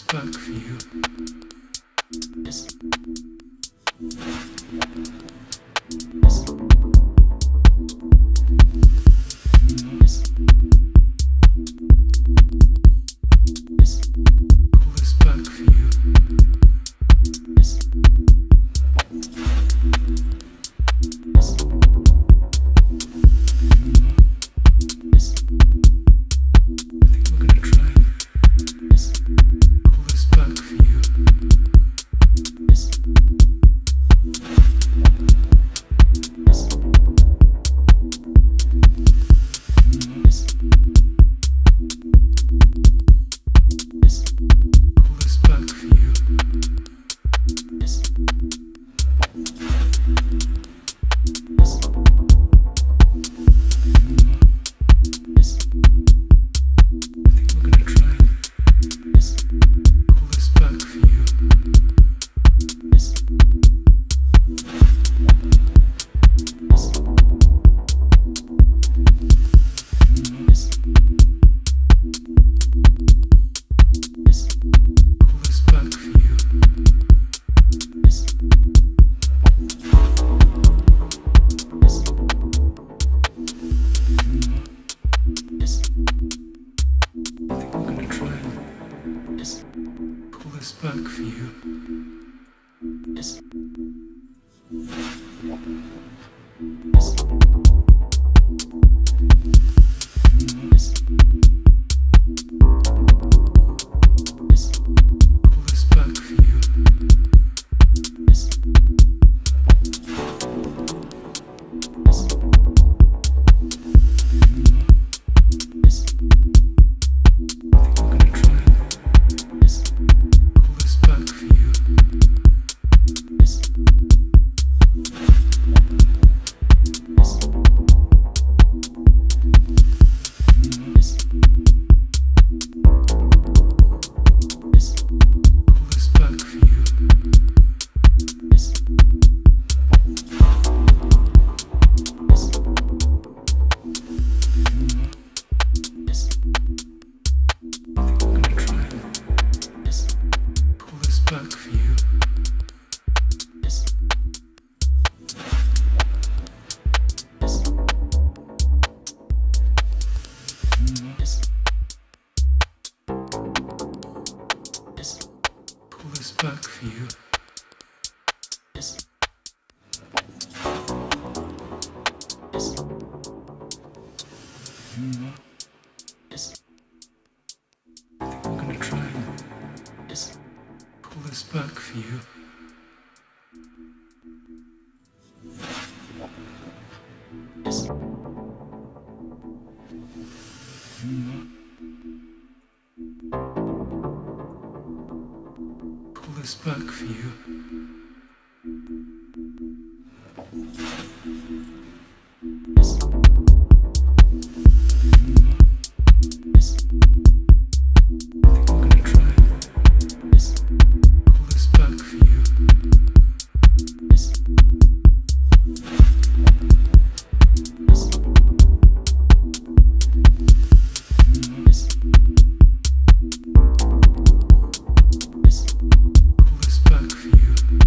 back for you. Yes. Pull this back for you. Yes. Back for you. Yes. Yes. Yes. Yes. Pull this back for you. Yes. Yes. Yes. I think we're gonna try it. Yes. Back for you. Yes. Yes. Yes. Yes. Pull this back for you. Yes. Yes. Yes. I think we're gonna try it. Yes. Pull this back for you. Yes. Yes. Yes. Yes. Pull this back for you. Yes. Yes. Yes. I think we're gonna try it. Yes. Pull this back for you. Yes. Pull this back for you. Yes. Yes. I think we're gonna try it. Yes. Pull this back for you. Yes. Yes. Yes. Yes. Pull this back for you.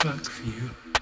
back for you.